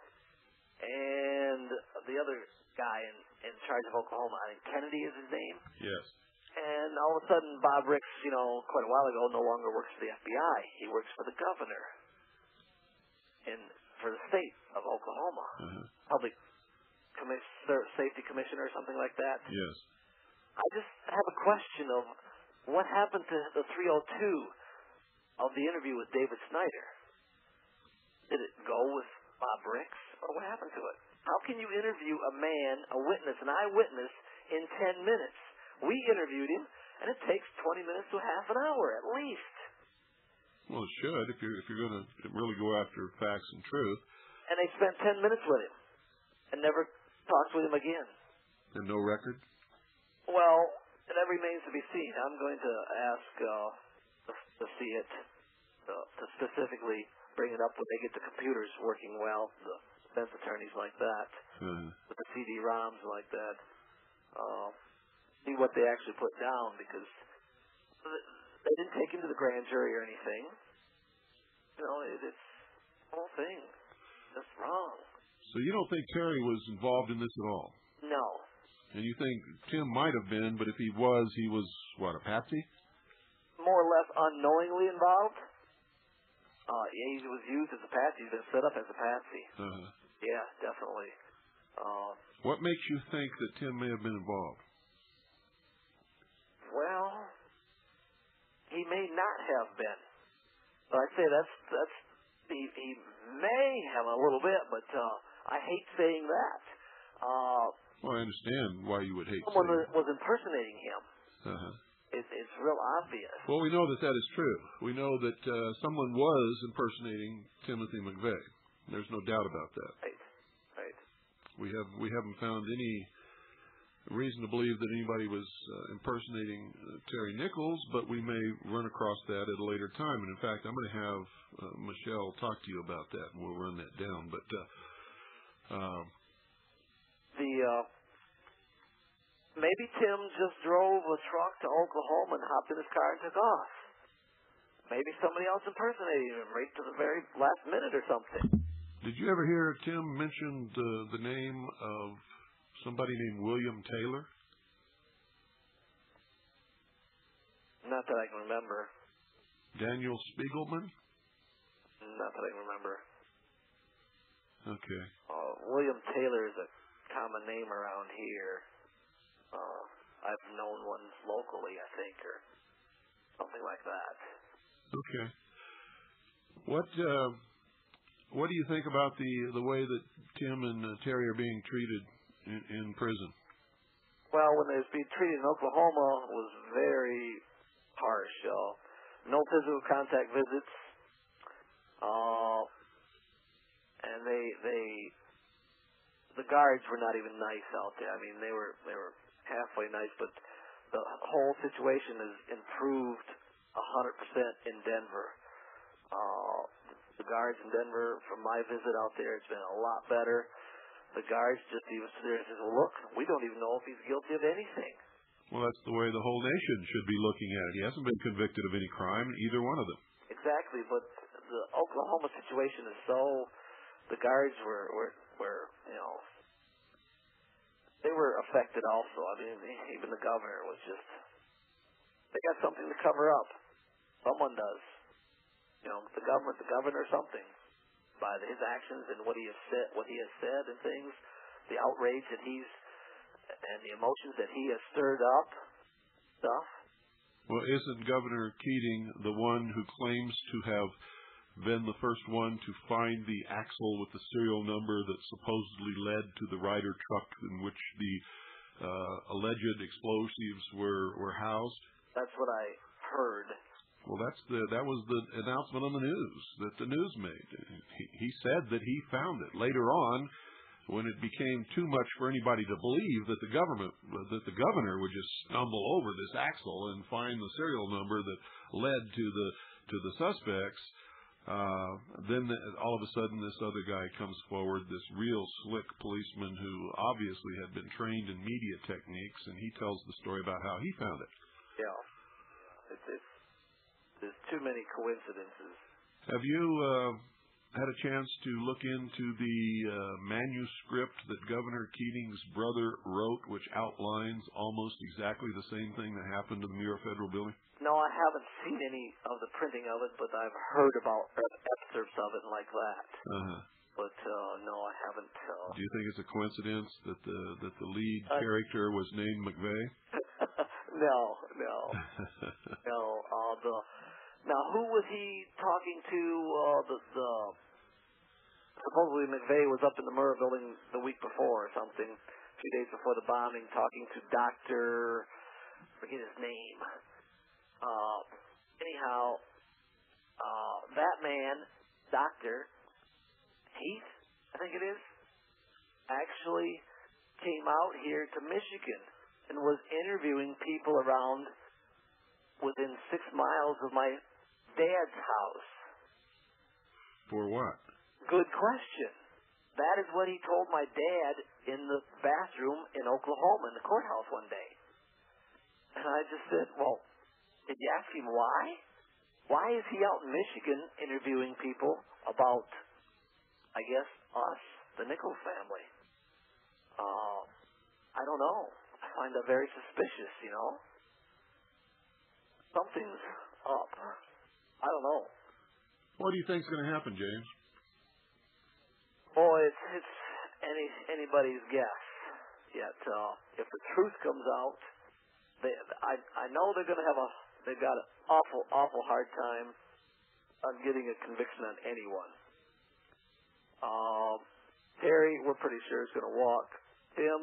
and the other guy in, in charge of Oklahoma. I think Kennedy is his name. Yes. And all of a sudden, Bob Ricks, you know, quite a while ago, no longer works for the F B I. He works for the governor in for the state of Oklahoma. Uh-huh. Public commis- Safety Commissioner or something like that. Yes. I just have a question of what happened to the three oh two of the interview with David Snyder. Did it go with Bob Ricks, or what happened to it? How can you interview a man, a witness, an eyewitness, in ten minutes? We interviewed him, and it takes twenty minutes to half an hour at least. Well, it should if you're if you're going to really go after facts and truth. And they spent ten minutes with him, and never talked with him again. And no record? Well, that remains to be seen. I'm going to ask uh, to, to see it, uh, to specifically bring it up when they get the computers working well, the defense attorneys like that, uh-huh. with the C D ROMs like that, uh, see what they actually put down, because they didn't take him to the grand jury or anything. You know, it, it's the whole thing. That's wrong. So you don't think Terry was involved in this at all? No. And you think Tim might have been, but if he was, he was, what, a patsy? More or less unknowingly involved. Uh, yeah, he was used as a patsy. He's been set up as a patsy. Uh-huh. Yeah, definitely. Uh, what makes you think that Tim may have been involved? Well, he may not have been. But I'd say that's, that's he, he may have a little bit, but uh, I hate saying that. Uh, well, I understand why you would hate someone saying was impersonating him. Uh-huh. It, it's real obvious. Well, we know that that is true. We know that uh, someone was impersonating Timothy McVeigh. There's no doubt about that. Right, right. We have we haven't found any reason to believe that anybody was uh, impersonating uh, Terry Nichols, but we may run across that at a later time. And in fact, I'm going to have uh, Michelle talk to you about that, and we'll run that down. But uh, uh, the uh, maybe Tim just drove a truck to Oklahoma and hopped in his car and took off. Maybe somebody else impersonated him right to the very last minute or something. Did you ever hear Tim mention the, the name of somebody named William Taylor? Not that I can remember. Daniel Spiegelman? Not that I can remember. Okay. Uh, William Taylor is a common name around here. Uh, I've known one locally, I think, or something like that. Okay. What uh, what do you think about the the way that Tim and uh, Terry are being treated in, in prison? Well, when they was being treated in Oklahoma, was very harsh. Uh, no physical contact visits. Uh, and they they the guards were not even nice out there. I mean, they were they were halfway nice, but the whole situation has improved a hundred percent in Denver. Uh, the guards in Denver, from my visit out there, it's been a lot better. The guards just even sit there and says, well, look, we don't even know if he's guilty of anything. Well, that's the way the whole nation should be looking at it. He hasn't been convicted of any crime, either one of them. Exactly, but the Oklahoma situation is so, the guards were, were, were you know, they were affected also. I mean, even the governor was just, they got something to cover up. Someone does. You know, the government, the governor, something. By his actions and what he has said, what he has said and things, the outrage that he's, and the emotions that he has stirred up, stuff. Well, isn't Governor Keating the one who claims to have been the first one to find the axle with the serial number that supposedly led to the Ryder truck in which the uh, alleged explosives were, were housed? That's what I heard. Well, that's the that was the announcement on the news that the news made. He, he said that he found it. Later on, when it became too much for anybody to believe that the government, that the governor would just stumble over this axle and find the serial number that led to the to the suspects, uh, then the, all of a sudden this other guy comes forward, this real slick policeman who obviously had been trained in media techniques, and he tells the story about how he found it. Yeah, it's, it's there's too many coincidences. Have you uh, had a chance to look into the uh, manuscript that Governor Keating's brother wrote, which outlines almost exactly the same thing that happened to the Muir Federal Building? No, I haven't seen any of the printing of it, but I've heard about excerpts of it like that. Uh-huh. But uh, no, I haven't. Uh... Do you think it's a coincidence that the that the lead uh, character was named McVeigh? no, no, no. Uh, the now, who was he talking to? Uh, the, the supposedly McVeigh was up in the Murrah building the week before or something, a few days before the bombing, talking to Doctor forget his name. Uh, anyhow, uh, that man, Doctor Heath, I think it is, actually came out here to Michigan and was interviewing people around within six miles of my dad's house. For what? Good question. That is what he told my dad in the bathroom in Oklahoma in the courthouse one day. And I just said, well, did you ask him why? Why is he out in Michigan interviewing people about, I guess, us, the Nichols family? Uh, I don't know. I find that very suspicious, you know. Something's up. I don't know. What do you think's going to happen, James? Boy, it's it's any anybody's guess. Yet, uh, if the truth comes out, they, I I know they're going to have a they've got an awful awful hard time on getting a conviction on anyone. Um, Terry, we're pretty sure is going to walk. Tim,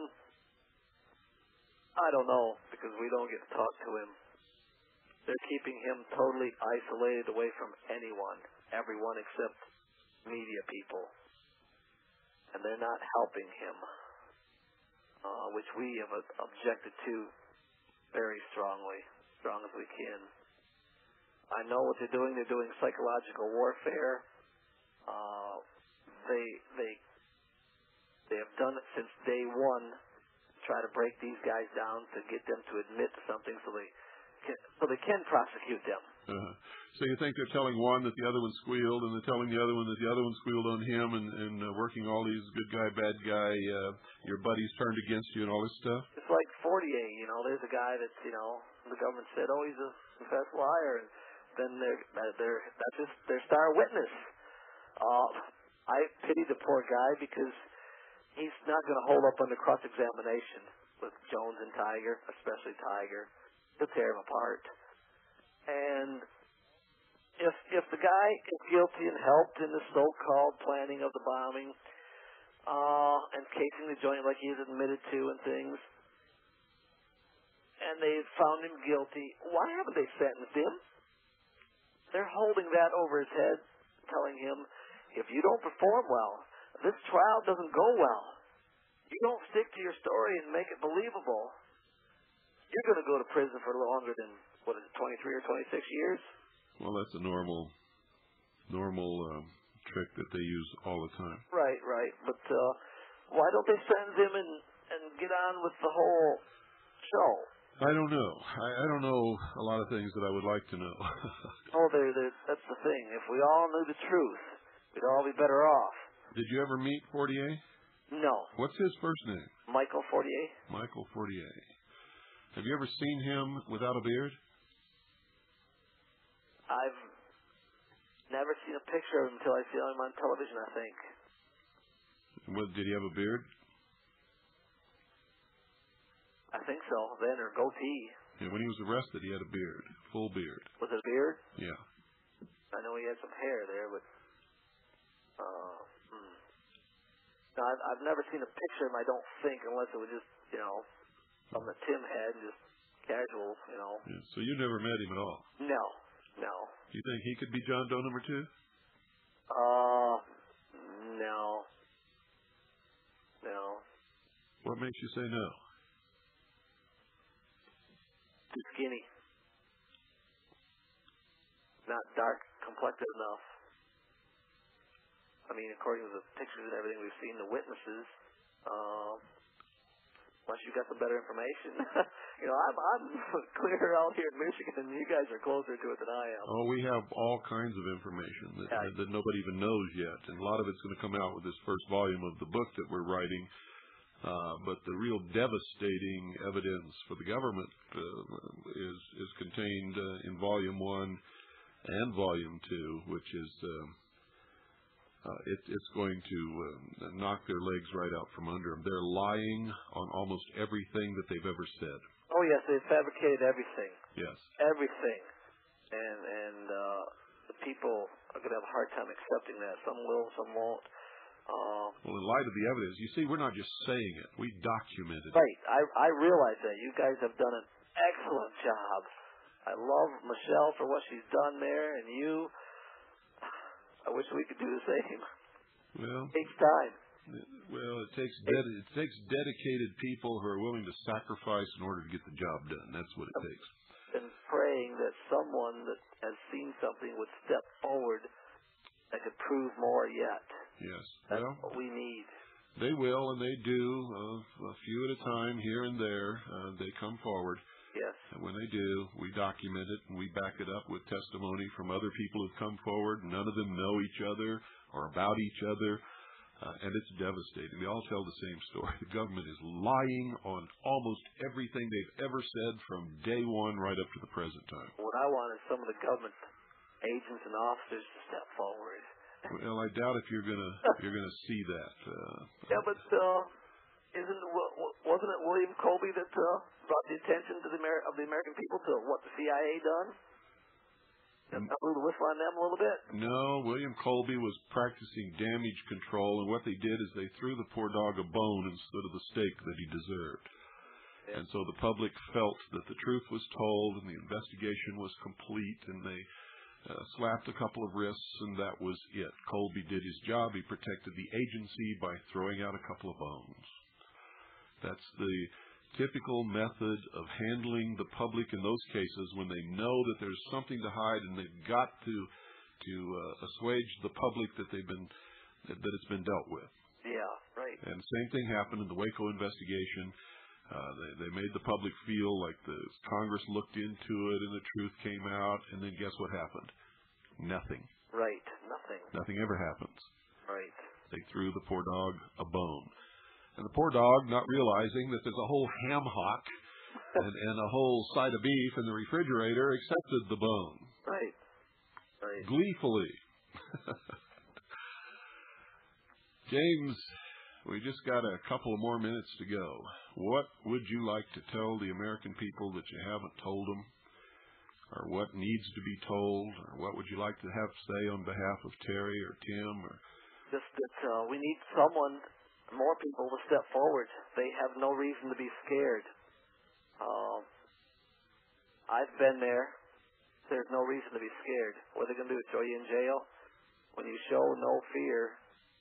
I don't know because we don't get to talk to him. They're keeping him totally isolated away from anyone, everyone except media people. And they're not helping him, uh, which we have objected to very strongly, strong as we can. I know what they're doing. They're doing psychological warfare. Uh, they they they have done it since day one to try to break these guys down to get them to admit to something so they can, so they can prosecute them. Uh-huh. So you think they're telling one that the other one squealed, and they're telling the other one that the other one squealed on him, and, and uh, working all these good guy, bad guy, uh, your buddies turned against you and all this stuff? It's like Fortier, you know. There's a guy that's, you know, the government said, oh, he's a confessed liar, and then they're, they're that's just their star witness. Uh, I pity the poor guy because he's not going to hold up under cross-examination with Jones and Tiger, especially Tiger. He'll tear him apart. And if if the guy is guilty and helped in the so-called planning of the bombing uh, and casing the joint like he's admitted to and things, and they found him guilty, why haven't they sentenced him? They're holding that over his head, telling him, if you don't perform well, this trial doesn't go well, you don't stick to your story and make it believable, you're going to go to prison for longer than, what is it, twenty-three or twenty-six years? Well, that's a normal, normal uh, trick that they use all the time. Right, right. But uh, why don't they send him and, and get on with the whole show? I don't know. I, I don't know a lot of things that I would like to know. Oh, they're, they're, that's the thing. If we all knew the truth, we'd all be better off. Did you ever meet Fortier? No. What's his first name? Michael Fortier. Michael Fortier. Have you ever seen him without a beard? I've never seen a picture of him until I see him on television, I think. What, did he have a beard? I think so, then, or goatee. Yeah, when he was arrested, he had a beard, full beard. Was it a beard? Yeah. I know he had some hair there, but uh, hmm. no, I've, I've never seen a picture of him, I don't think, unless it was just, you know, something that Tim had, just casual, you know. Yeah, so you never met him at all? No, no. Do you think he could be John Doe number two? Uh, no. No. What makes you say no? Too skinny. Not dark complected enough. I mean, according to the pictures and everything we've seen, the witnesses, uh, unless you got some better information. you know, I'm, I'm clear out here in Michigan, and you guys are closer to it than I am. Oh, we have all kinds of information that, yeah. that nobody even knows yet, and a lot of it's going to come out with this first volume of the book that we're writing. Uh, but the real devastating evidence for the government uh, is is contained uh, in Volume One and Volume Two, which is uh, uh, it, it's going to uh, knock their legs right out from under them. They're lying on almost everything that they've ever said. Oh yes, they fabricated everything. Yes, everything, and and uh, the people are going to have a hard time accepting that. Some will, some won't. Uh, well, in light of the evidence, you see, we're not just saying it. We documented it. Right. I, I realize that. You guys have done an excellent job. I love Michelle for what she's done there, and you, I wish we could do the same. Well, it takes time. Well, it takes ded- it takes dedicated people who are willing to sacrifice in order to get the job done. That's what it I've takes. been praying that someone that has seen something would step forward that could prove more yet. Yes. That's well, what we need. They will, and they do, uh, a few at a time, here and there. Uh, they come forward. Yes. And when they do, we document it, and we back it up with testimony from other people who've come forward. None of them know each other or about each other, uh, and it's devastating. They all tell the same story. The government is lying on almost everything they've ever said from day one right up to the present time. What I want is some of the government agents and officers to step forward. Well, I doubt if you're gonna you're gonna see that. Uh, yeah, but uh, isn't wasn't it William Colby that uh, brought the attention to the Amer- of the American people to what the C I A done? And blew the whistle on them a little bit. No, William Colby was practicing damage control, and what they did is they threw the poor dog a bone instead of the steak that he deserved. Yeah. And so the public felt that the truth was told, and the investigation was complete, and they. Uh, slapped a couple of wrists, and that was it. Colby did his job. He protected the agency by throwing out a couple of bones. That's the typical method of handling the public in those cases when they know that there's something to hide and they've got to to uh, assuage the public that they've been that, that it's been dealt with. Yeah, right. And the same thing happened in the Waco investigation. Uh, they, they made the public feel like the Congress looked into it and the truth came out, and then guess what happened? Nothing. Right, nothing. Nothing ever happens. Right. They threw the poor dog a bone. And the poor dog, not realizing that there's a whole ham hock and, and a whole side of beef in the refrigerator, accepted the bone. Right. Right. Gleefully. James, we just got a couple of more minutes to go. What would you like to tell the American people that you haven't told them? Or what needs to be told? Or what would you like to have say on behalf of Terry or Tim? Or just that uh, we need someone, more people to step forward. They have no reason to be scared. Uh, I've been there. There's no reason to be scared. What are they going to do? Throw you in jail? When you show no fear,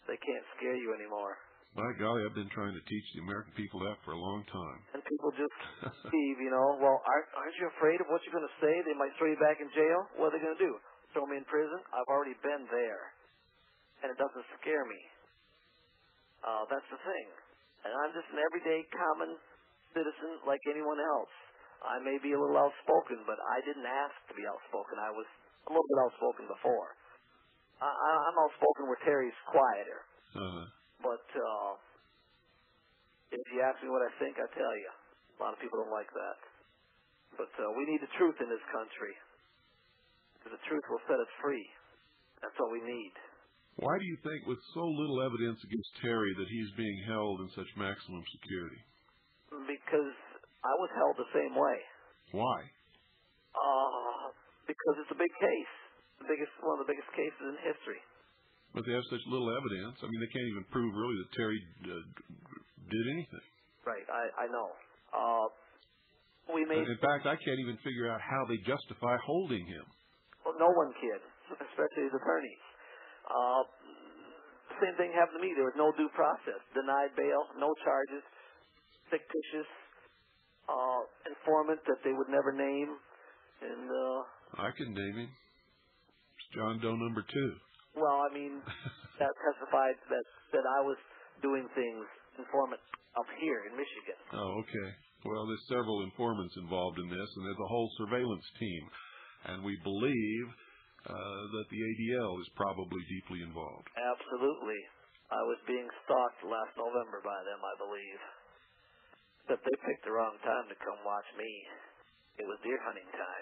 They can't scare you anymore. By golly, I've been trying to teach the American people that for a long time. And people just believe, you know, well, aren't, aren't you afraid of what you're going to say? They might throw you back in jail. What are they going to do? Throw me in prison? I've already been there. And it doesn't scare me. Uh, that's the thing. And I'm just an everyday common citizen like anyone else. I may be a little outspoken, but I didn't ask to be outspoken. I was a little bit outspoken before. I, I, I'm outspoken where Terry's quieter. Uh-huh. But uh, if you ask me what I think, I tell you. A lot of people don't like that. But uh, we need the truth in this country. Because the truth will set us free. That's what we need. Why do you think, with so little evidence against Terry, that he's being held in such maximum security? Because I was held the same way. Why? Uh, because it's a big case. The biggest, one of the biggest cases in history. But they have such little evidence. I mean, they can't even prove really that Terry uh, did anything. Right, I, I know. Uh, we made. In fact, I can't even figure out how they justify holding him. Well, no one can, especially his attorneys. Uh, same thing happened to me. There was no due process. Denied bail, no charges, fictitious uh, informant that they would never name. And uh, I can name him. It's John Doe number two. Well, I mean, that testified that, that I was doing things, informant, up here in Michigan. Oh, okay. Well, there's several informants involved in this, and there's a whole surveillance team. And we believe uh, that the A D L is probably deeply involved. Absolutely. I was being stalked last November by them, I believe. But they picked the wrong time to come watch me. It was deer hunting time.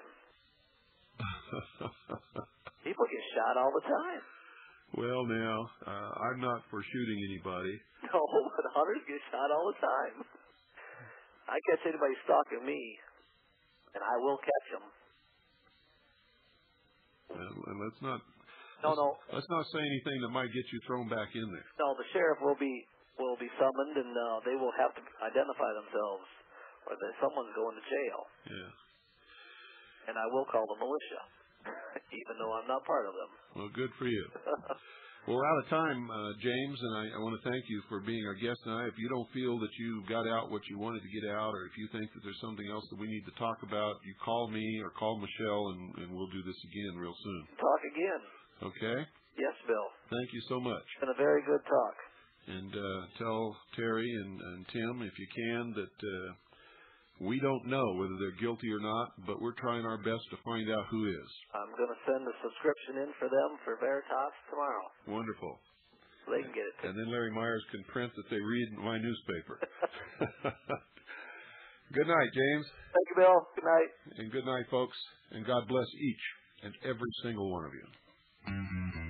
People get shot all the time. Well, now, uh, I'm not for shooting anybody. No, but hunters get shot all the time. I catch anybody stalking me, and I will catch them. And, and let's not. No, let's, no. Let's not say anything that might get you thrown back in there. No, the sheriff will be will be summoned, and uh, they will have to identify themselves, or that someone's going to jail. Yeah. And I will call the militia, even though I'm not part of them. Well, good for you. Well, we're out of time, uh, James, and I, I want to thank you for being our guest tonight. If you don't feel that you got out what you wanted to get out, or if you think that there's something else that we need to talk about, you call me or call Michelle, and, and we'll do this again real soon. Talk again. Okay? Yes, Bill. Thank you so much. It's been a very good talk. And uh, tell Terry and, and Tim, if you can, that uh, we don't know whether they're guilty or not, but we're trying our best to find out who is. I'm going to send a subscription in for them for Veritas tomorrow. Wonderful. So they can get it. And then Larry Myers can print that they read my newspaper. Good night, James. Thank you, Bill. Good night. And good night, folks. And God bless each and every single one of you.